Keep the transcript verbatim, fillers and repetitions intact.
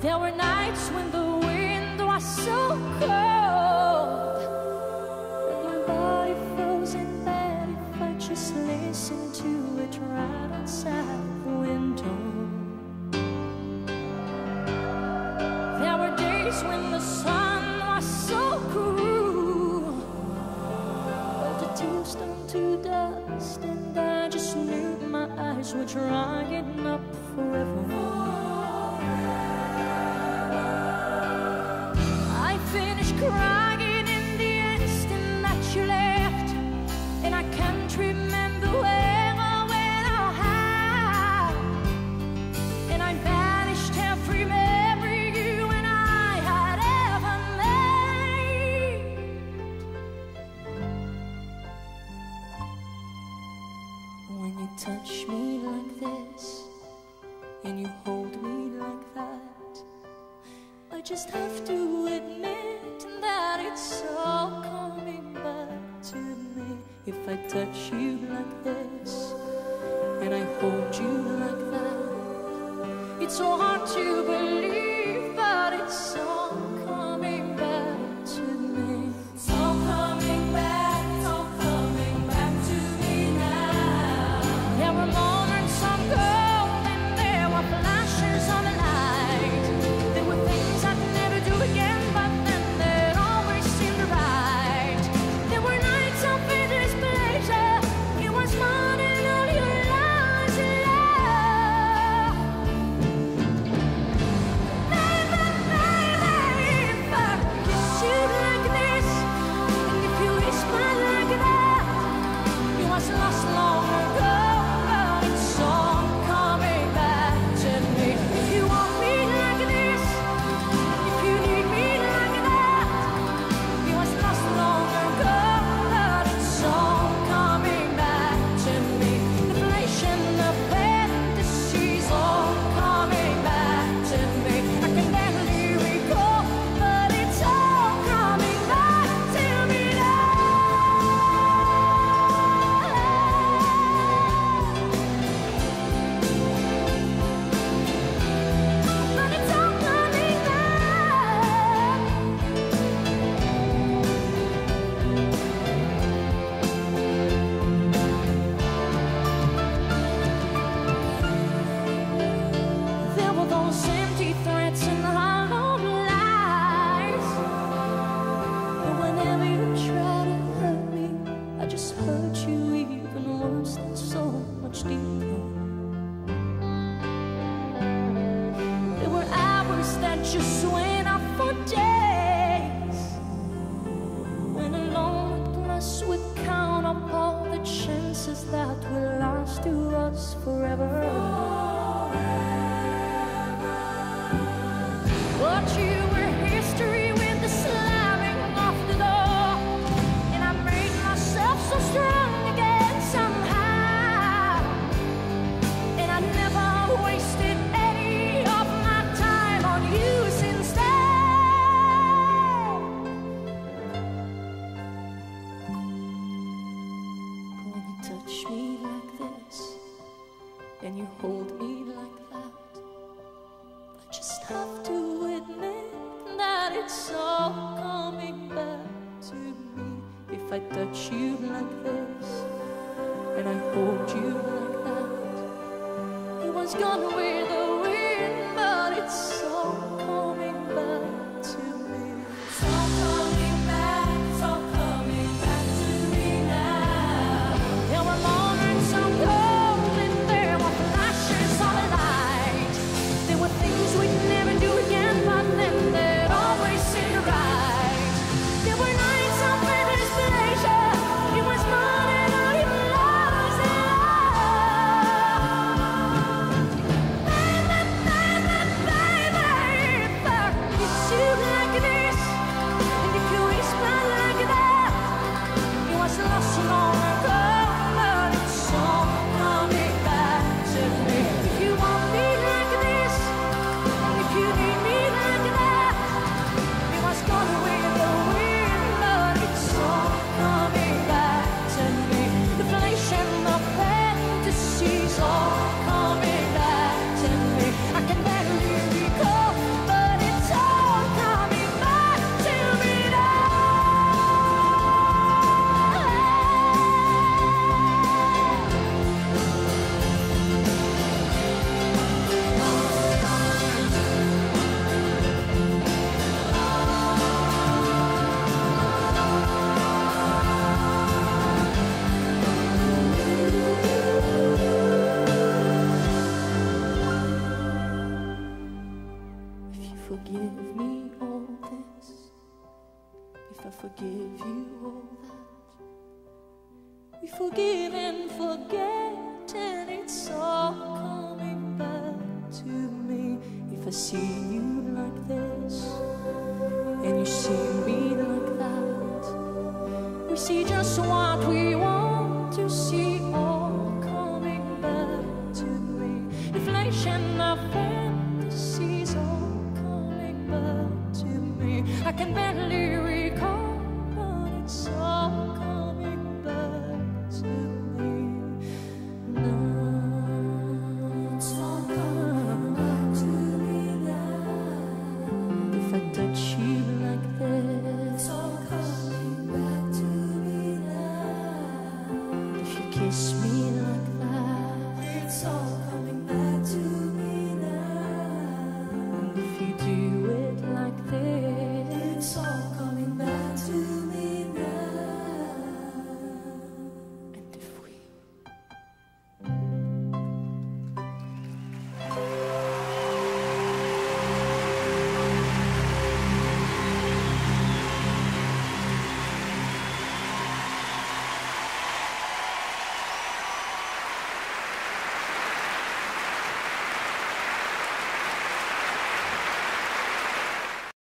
There were nights when the wind was so cold, and my body froze in bed if I just listened to it right outside the window. There were days when the sun was so cool, but the tears turned to dust, and I just knew my eyes were drying up forever. Finished crying in the instant that you left, and I can't remember where or when or how, and I banished every memory you and I had ever made. When you touch me like this and you hold me like that, I just have to admit that it's all coming back to me. If I touch you like this and I hold you like that, it's so hard to believe, but it's all coming back to me. It's all coming back, it's all coming back to me now. There were moments of gold and there were flashes of the light. There were things I'd never do again, but then they'd always seem right. There were nights of endless pleasure. It was more than all your lies and love. Baby, baby, if I kiss you like this, and if you whisper like that, you was lost long ago, but it's all coming back to me. If you want me like this, if you need me like that, you was lost long ago, but it's all coming back to me. The flesh and the fantasies all coming back to me. I can barely recall, but it's all coming back to me now. But it's all coming back. There were those empty threats and hollow lies, but whenever you try to hurt me, I just hurt you even worse and so much deeper. There were hours that just went off for days, when alone with us would count up all the chances that will last to us forever. But you were history with the slamming of the door, and I made myself so strong again somehow, and I never wasted any of my time on you since then. When you touch me like this and you hold me like that, I just have to admit that it's all coming back to me. If I touch you like this and I hold you like that, it was gone with the wind, but it's all coming back to me. It's all coming back, it's all coming back to me now. There were moments of gold and there were flashes of light. There were things we'd never do again, but then they'd always seem right. There were nights of endless pleasure. It was more than all your lies and love. Baby, baby, baby, forgive me all this, if I forgive you all that, we forgive and forget, and it's all coming back to me. If I see you like this, and you see me like that, we see just what we want to see, all coming back to me. The flesh and the fantasies all coming back to me. I can barely read